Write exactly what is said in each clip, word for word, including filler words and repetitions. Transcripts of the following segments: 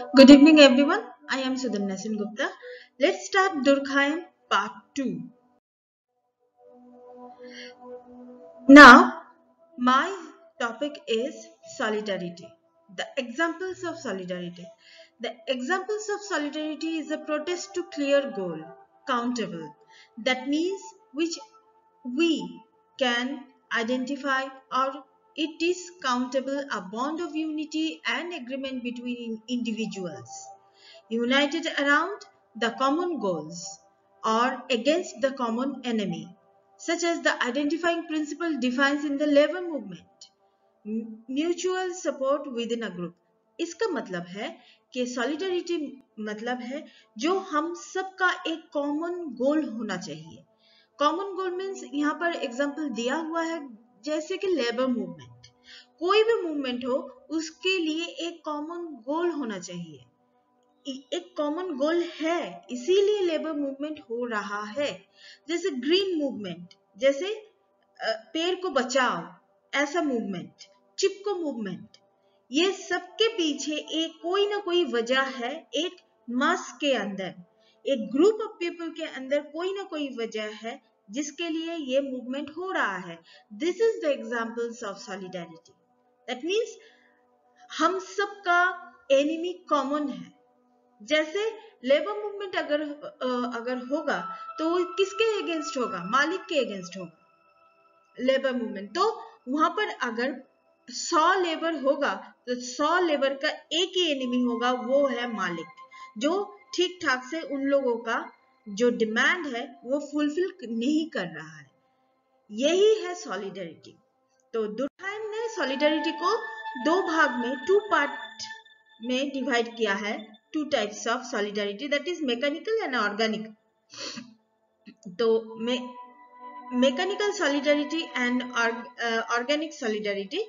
Good evening, everyone. I am Sudhamna Sen Gupta. Let's start Durkheim Part two. Now, my topic is solidarity. The examples of solidarity. The examples of solidarity is a protest to clear goal, countable. That means which we can identify or it is countable, a bond of unity and agreement between individuals united around the common goals or against the common enemy, such as the identifying principle defines in the labor movement, mutual support within a group. इसका मतलब है कि solidarity मतलब है जो हम सबका एक कॉमन गोल होना चाहिए. कॉमन गोल मीन्स यहाँ पर एग्जाम्पल दिया हुआ है जैसे कि लेबर मूवमेंट. कोई भी मूवमेंट हो उसके लिए एक कॉमन गोल होना चाहिए. एक कॉमन गोल है इसीलिए लेबर मूवमेंट हो रहा है. जैसे ग्रीन मूवमेंट, जैसे पेड़ को बचाओ ऐसा मूवमेंट, चिपको मूवमेंट, ये सबके पीछे एक कोई ना कोई वजह है. एक मास के अंदर, एक ग्रुप ऑफ पीपल के अंदर कोई ना कोई वजह है जिसके लिए ये मूवमेंट हो रहा है. This is the examples of solidarity. That means हम सबका एनिमी कॉमन है. जैसे लेबर मूवमेंट अगर अगर होगा तो किसके अगेंस्ट होगा? मालिक के अगेंस्ट होगा लेबर मूवमेंट. तो वहां पर अगर सौ लेबर होगा तो सौ लेबर का एक ही एनिमी होगा, वो है मालिक, जो ठीक ठाक से उन लोगों का जो डिमांड है वो फुलफिल नहीं कर रहा है. यही है सॉलिडरिटी. तो दुर्कheim ने सॉलिडरिटी को दो भाग में, टू पार्ट में डिवाइड किया है. Two types of solidarity, that is mechanical and organic. तो mechanical solidarity and uh, organic solidarity.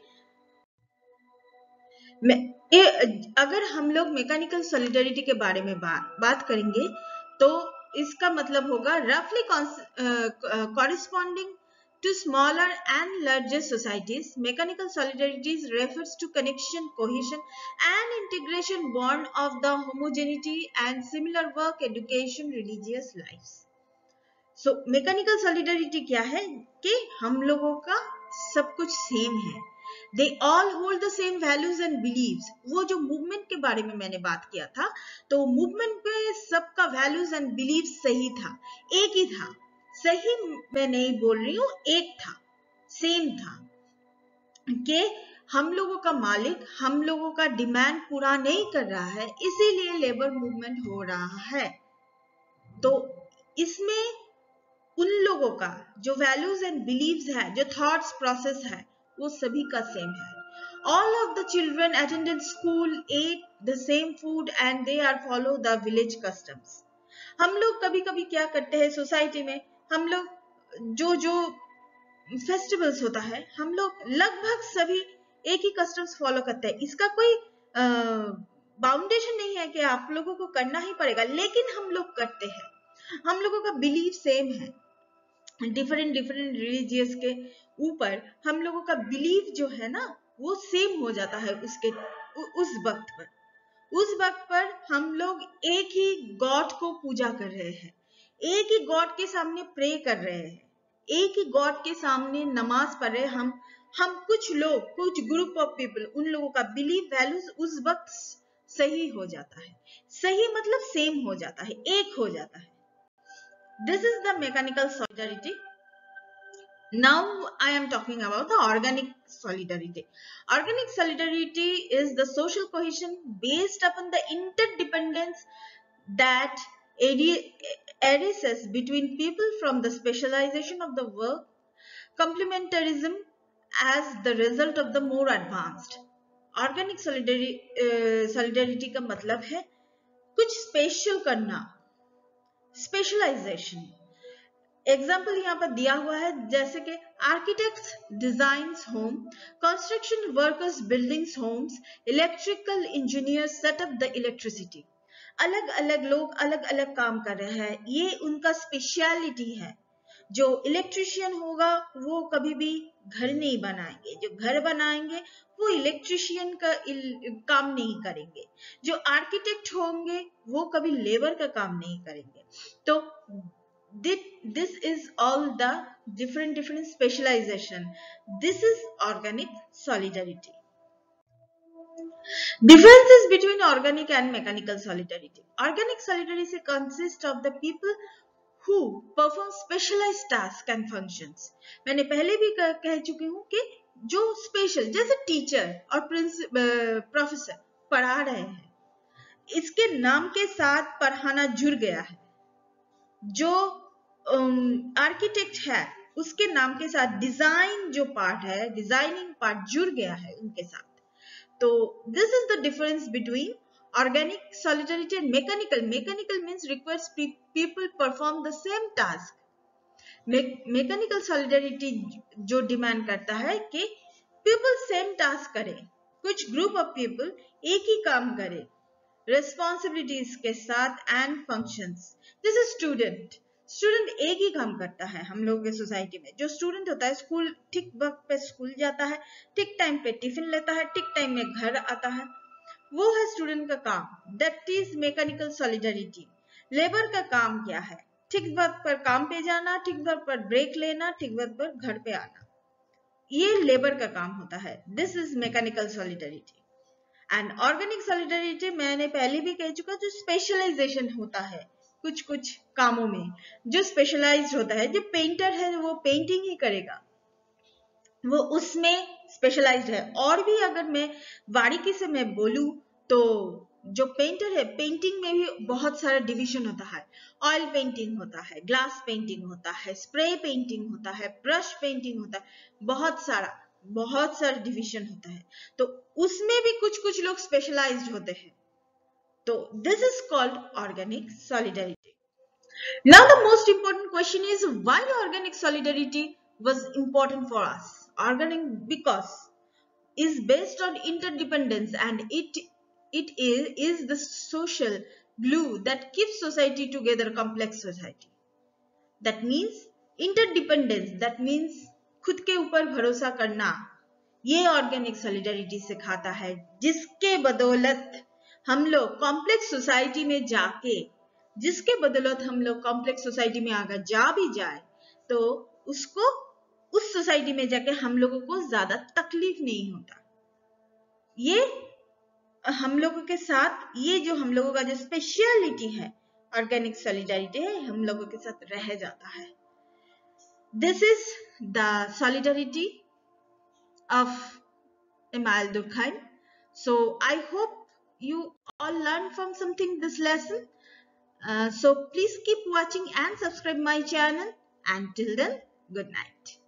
अगर हम लोग मैकेनिकल सॉलिडरिटी के बारे में बात बात करेंगे तो इसका मतलब होगा roughly corresponding to smaller and larger societies. Mechanical solidarity refers to connection, cohesion and integration bond of the homogeneity and similar work, education, religious lives. So mechanical solidarity क्या है कि हम लोगों का सब कुछ सेम है. They all hold the same values and beliefs. वो जो मूवमेंट के बारे में मैंने बात किया था, तो मूवमेंट में सबका वैल्यूज एंड बिलीफ सही था, एक ही था. सही मैं नहीं बोल रही हूँ, एक था, सेम था कि हम लोगों का मालिक हम लोगों का डिमांड पूरा नहीं कर रहा है, इसीलिए लेबर मूवमेंट हो रहा है. तो इसमें उन लोगों का जो वैल्यूज एंड बिलीव्स है, जो थॉट्स प्रोसेस है, वो सभी का सेम है. All of the children attended school, ate the same food and they are follow the village customs. हम लोग कभी कभी क्या करते हैं सोसाइटी में, हम लोग जो जो फेस्टिवल्स होता है हम लोग लगभग सभी एक ही कस्टम्स फॉलो करते हैं. इसका कोई बाउंडेशन नहीं है कि आप लोगों को करना ही पड़ेगा, लेकिन हम लोग करते हैं. हम लोगों का बिलीफ सेम है. डिफरेंट डिफरेंट रिलीजियस के ऊपर हम लोगों का बिलीफ जो है ना वो सेम हो जाता है. उसके उस वक्त पर उस वक्त पर हम लोग एक ही गॉड को पूजा कर रहे हैं, एक ही गॉड के सामने प्रे कर रहे हैं, एक ही गॉड के सामने नमाज पढ़ रहे हैं. हम हम कुछ लोग, कुछ ग्रुप ऑफ पीपल, उन लोगों का बिलीफ वैल्यूज उस वक्त सही हो जाता है. सही मतलब सेम हो जाता है, एक हो जाता है. This is the mechanical solidarity. Now I am talking about the organic solidarity. Organic solidarity is the social cohesion based upon the interdependence that arises between people from the specialization of the work, complementarism as the result of the more advanced. Organic solidarity, uh, solidarity का मतलब है कुछ special करना, specialisation. Example यहाँ पर दिया हुआ है जैसे कि architects designs home, construction workers buildings homes, electrical engineers set up the electricity. अलग अलग लोग अलग अलग काम कर रहे हैं, ये उनका स्पेशलिटी है. जो इलेक्ट्रिशियन होगा वो कभी भी घर नहीं बनाएंगे। जो घर बनाएंगे वो इलेक्ट्रिशियन का इल, काम नहीं करेंगे। जो आर्किटेक्ट होंगे वो कभी लेबर का काम नहीं करेंगे। तो this is all the different different specialization. This is organic solidarity. Differences between organic and mechanical solidarity. Organic solidarity consists of the people who perform specialized tasks and functions. मैंने पहले भी कह, कह चुकी हूँ कि जो स्पेशल, जैसे टीचर और प्रोफेसर पढ़ा रहे हैं, इसके नाम के साथ पढ़ाना जुड़ गया है। जो आर्किटेक्ट um, है उसके नाम के साथ डिजाइन जो पार्ट है, डिजाइनिंग पार्ट जुड़ गया है उनके साथ। तो this is the difference between organic solidarity and mechanical. Mechanical means requires pe people perform the same task. Me mechanical solidarity जो डिमांड करता है कि people same task करें, कुछ group of people एक ही काम करें, responsibilities के साथ and functions. This is student. Student एक ही काम करता है हम लोगों के सोसाइटी में। जो स्टूडेंट होता है स्कूल ठीक वक्त पे स्कूल जाता है, ठीक टाइम पे टिफिन लेता है, ठीक टाइम में घर आता है, वो है स्टूडेंट का काम। That is mechanical solidarity. Labour का काम क्या है? ठीक वक्त पर काम पे जाना, ठीक वक्त पर ब्रेक लेना, ठीक वक्त पर घर पे आना, ये लेबर का काम होता है। This is mechanical solidarity. And organic solidarity मैंने पहले भी कह चुका, जो स्पेशलाइजेशन होता है कुछ कुछ कामों में, जो स्पेशलाइज्ड होता है। जो पेंटर है वो पेंटिंग ही करेगा, वो उसमें स्पेशलाइज्ड है। और भी अगर मैं बारीकी से मैं बोलूं तो जो पेंटर है, पेंटिंग में भी बहुत सारा डिवीजन होता है। ऑयल पेंटिंग होता है, ग्लास पेंटिंग होता है, स्प्रे पेंटिंग होता है, ब्रश पेंटिंग होता है, बहुत सारा बहुत सारा डिवीजन होता है। तो उसमें भी कुछ कुछ लोग स्पेशलाइज्ड होते हैं। So this is called organic solidarity. Now the most important question is why organic solidarity was important for us. Organic because is based on interdependence and it it is, is the social glue that keeps society together, complex society. That means interdependence, that means खुद के ऊपर भरोसा करना, ये organic solidarity सिखाता है, जिसके बदौलत हम लोग कॉम्प्लेक्स सोसाइटी में जाके जिसके बदौलत हम लोग कॉम्प्लेक्स सोसाइटी में अगर जा भी जाए तो उसको उस सोसाइटी में जाके हम लोगों को ज्यादा तकलीफ नहीं होता। ये हम लोगों के साथ, ये जो हम लोगों का जो स्पेशलिटी है ऑर्गेनिक सॉलिडरिटी है, हम लोगों के साथ रह जाता है। This is the solidarity of Emile Durkheim. So I hope you all learned from something this lesson. Uh, so please keep watching and subscribe my channel. And till then, good night.